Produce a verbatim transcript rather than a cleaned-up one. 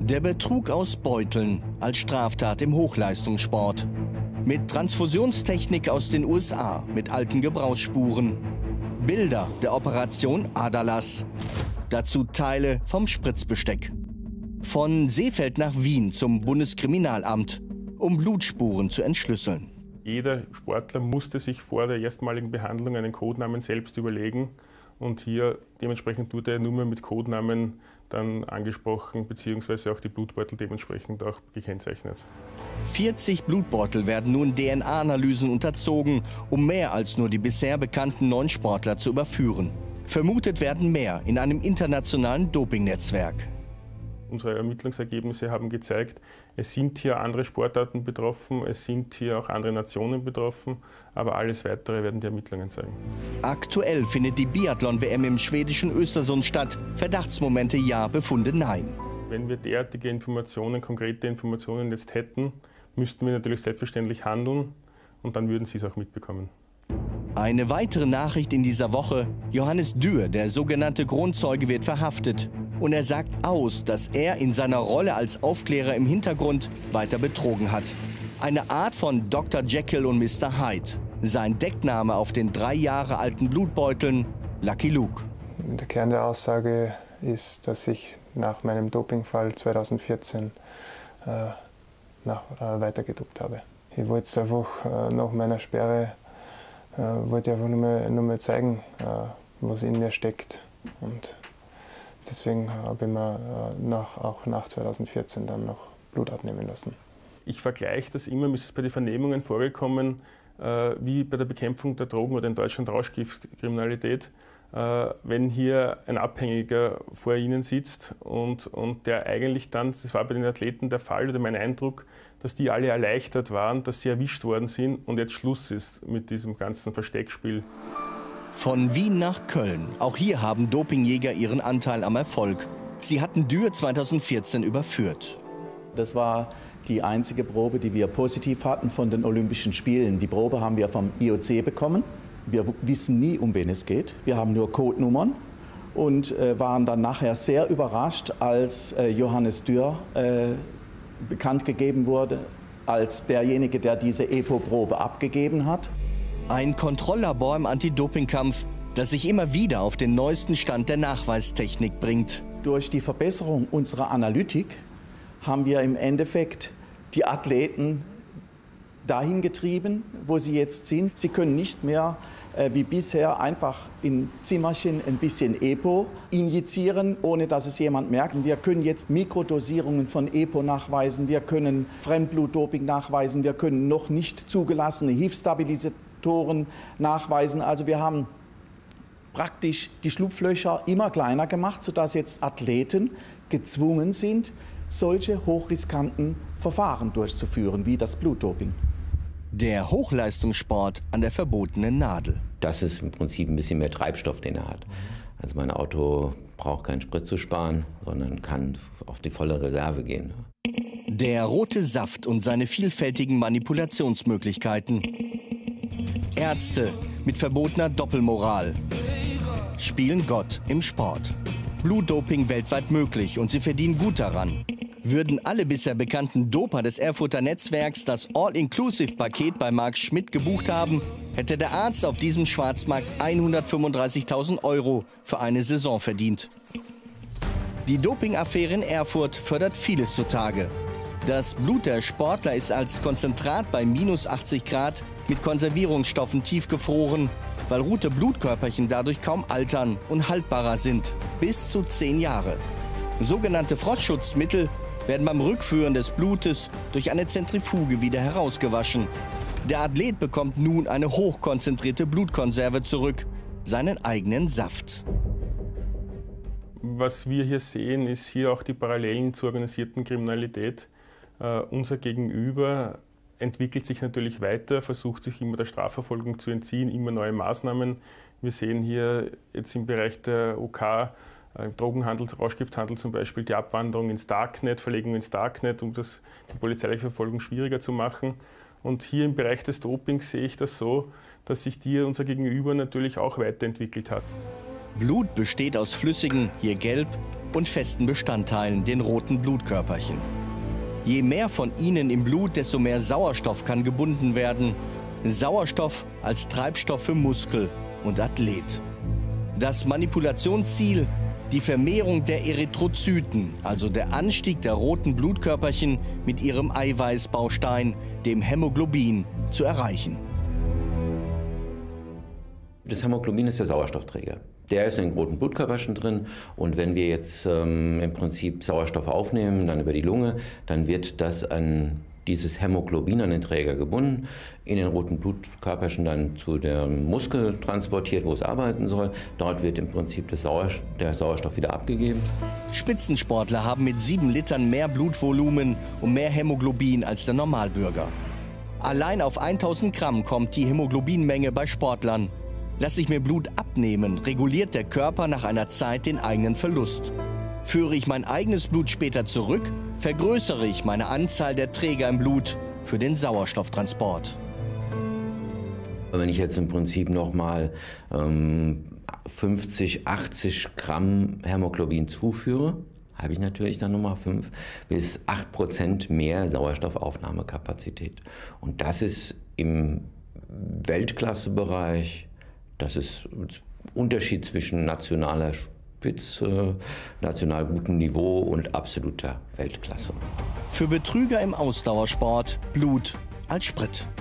Der Betrug aus Beuteln als Straftat im Hochleistungssport. Mit Transfusionstechnik aus den U S A, mit alten Gebrauchsspuren. Bilder der Operation Aderlass. Dazu Teile vom Spritzbesteck. Von Seefeld nach Wien zum Bundeskriminalamt, um Blutspuren zu entschlüsseln. Jeder Sportler musste sich vor der erstmaligen Behandlung einen Codenamen selbst überlegen. Und hier dementsprechend wurde er nur mehr mit Codenamen dann angesprochen, beziehungsweise auch die Blutbeutel dementsprechend auch gekennzeichnet. vierzig Blutbeutel werden nun D N A-Analysen unterzogen, um mehr als nur die bisher bekannten neun Sportler zu überführen. Vermutet werden mehr in einem internationalen Dopingnetzwerk. Unsere Ermittlungsergebnisse haben gezeigt, es sind hier andere Sportarten betroffen, es sind hier auch andere Nationen betroffen, aber alles Weitere werden die Ermittlungen zeigen. Aktuell findet die Biathlon-W M im schwedischen Östersund statt. Verdachtsmomente ja, Befunde nein. Wenn wir derartige Informationen, konkrete Informationen jetzt hätten, müssten wir natürlich selbstverständlich handeln und dann würden Sie es auch mitbekommen. Eine weitere Nachricht in dieser Woche: Johannes Dürr, der sogenannte Kronzeuge, wird verhaftet. Und er sagt aus, dass er in seiner Rolle als Aufklärer im Hintergrund weiter betrogen hat. Eine Art von Doktor Jekyll und Mister Hyde. Sein Deckname auf den drei Jahre alten Blutbeuteln: Lucky Luke. Der Kern der Aussage ist, dass ich nach meinem Dopingfall zweitausendvierzehn äh, nach, äh, weitergedopt habe. Ich wollte es einfach äh, nach meiner Sperre äh, wollte einfach nur mal, nur mal zeigen, äh, was in mir steckt. Und deswegen habe ich mir äh, nach, auch nach zweitausendvierzehn dann noch Blut abnehmen lassen. Ich vergleiche das immer, mir ist es bei den Vernehmungen vorgekommen, äh, wie bei der Bekämpfung der Drogen oder in Deutschland Rauschgiftkriminalität. Äh, wenn hier ein Abhängiger vor Ihnen sitzt und, und der eigentlich dann, das war bei den Athleten der Fall oder mein Eindruck, dass die alle erleichtert waren, dass sie erwischt worden sind und jetzt Schluss ist mit diesem ganzen Versteckspiel. Von Wien nach Köln. Auch hier haben Dopingjäger ihren Anteil am Erfolg. Sie hatten Dürr zweitausendvierzehn überführt. Das war die einzige Probe, die wir positiv hatten von den Olympischen Spielen. Die Probe haben wir vom I O C bekommen. Wir wissen nie, um wen es geht. Wir haben nur Codenummern und äh, waren dann nachher sehr überrascht, als äh, Johannes Dürr äh, bekannt gegeben wurde als derjenige, der diese E P O-Probe abgegeben hat. Ein Kontrolllabor im Anti-Doping-Kampf, das sich immer wieder auf den neuesten Stand der Nachweistechnik bringt. Durch die Verbesserung unserer Analytik haben wir im Endeffekt die Athleten dahin getrieben, wo sie jetzt sind. Sie können nicht mehr äh, wie bisher einfach in Zimmerchen ein bisschen E P O injizieren, ohne dass es jemand merkt. Wir können jetzt Mikrodosierungen von E P O nachweisen, wir können Fremdblutdoping nachweisen, wir können noch nicht zugelassene H I V-Stabilisatoren nachweisen. Also wir haben praktisch die Schlupflöcher immer kleiner gemacht, sodass jetzt Athleten gezwungen sind, solche hochriskanten Verfahren durchzuführen, wie das Blutdoping. Der Hochleistungssport an der verbotenen Nadel. Das ist im Prinzip ein bisschen mehr Treibstoff, den er hat. Also mein Auto braucht keinen Sprit zu sparen, sondern kann auf die volle Reserve gehen. Der rote Saft und seine vielfältigen Manipulationsmöglichkeiten. Ärzte mit verbotener Doppelmoral spielen Gott im Sport. Blutdoping weltweit möglich und sie verdienen gut daran. Würden alle bisher bekannten Doper des Erfurter Netzwerks das All-Inclusive-Paket bei Marc Schmidt gebucht haben, hätte der Arzt auf diesem Schwarzmarkt hundertfünfunddreißigtausend Euro für eine Saison verdient. Die Dopingaffäre in Erfurt fördert vieles zutage. Das Blut der Sportler ist als Konzentrat bei minus achtzig Grad mit Konservierungsstoffen tiefgefroren, weil rote Blutkörperchen dadurch kaum altern und haltbarer sind, bis zu zehn Jahre. Sogenannte Frostschutzmittel werden beim Rückführen des Blutes durch eine Zentrifuge wieder herausgewaschen. Der Athlet bekommt nun eine hochkonzentrierte Blutkonserve zurück, seinen eigenen Saft. Was wir hier sehen, ist hier auch die Parallelen zur organisierten Kriminalität. Uh, unser Gegenüber entwickelt sich natürlich weiter, versucht sich immer der Strafverfolgung zu entziehen, immer neue Maßnahmen. Wir sehen hier jetzt im Bereich der OK, im Drogenhandel, Rauschgifthandel zum Beispiel, die Abwanderung ins Darknet, Verlegung ins Darknet, um das, die polizeiliche Verfolgung schwieriger zu machen. Und hier im Bereich des Dopings sehe ich das so, dass sich hier unser Gegenüber natürlich auch weiterentwickelt hat. Blut besteht aus flüssigen, hier gelb, und festen Bestandteilen, den roten Blutkörperchen. Je mehr von ihnen im Blut, desto mehr Sauerstoff kann gebunden werden. Sauerstoff als Treibstoff für Muskel und Athlet. Das Manipulationsziel: die Vermehrung der Erythrozyten, also der Anstieg der roten Blutkörperchen mit ihrem Eiweißbaustein, dem Hämoglobin, zu erreichen. Das Hämoglobin ist der Sauerstoffträger. Der ist in den roten Blutkörperchen drin, und wenn wir jetzt ähm, im Prinzip Sauerstoff aufnehmen, dann über die Lunge, dann wird das an dieses Hämoglobin, an den Träger gebunden, in den roten Blutkörperchen dann zu dem Muskel transportiert, wo es arbeiten soll. Dort wird im Prinzip das Sauerstoff, der Sauerstoff wieder abgegeben. Spitzensportler haben mit sieben Litern mehr Blutvolumen und mehr Hämoglobin als der Normalbürger. Allein auf tausend Gramm kommt die Hämoglobinmenge bei Sportlern. Lasse ich mir Blut abnehmen, reguliert der Körper nach einer Zeit den eigenen Verlust. Führe ich mein eigenes Blut später zurück, vergrößere ich meine Anzahl der Träger im Blut für den Sauerstofftransport. Wenn ich jetzt im Prinzip nochmal ähm, fünfzig, achtzig Gramm Hämoglobin zuführe, habe ich natürlich dann nochmal fünf bis acht Prozent mehr Sauerstoffaufnahmekapazität. Und das ist im Weltklassebereich. Das ist ein Unterschied zwischen nationaler Spitze, national gutem Niveau und absoluter Weltklasse. Für Betrüger im Ausdauersport Blut als Sprit.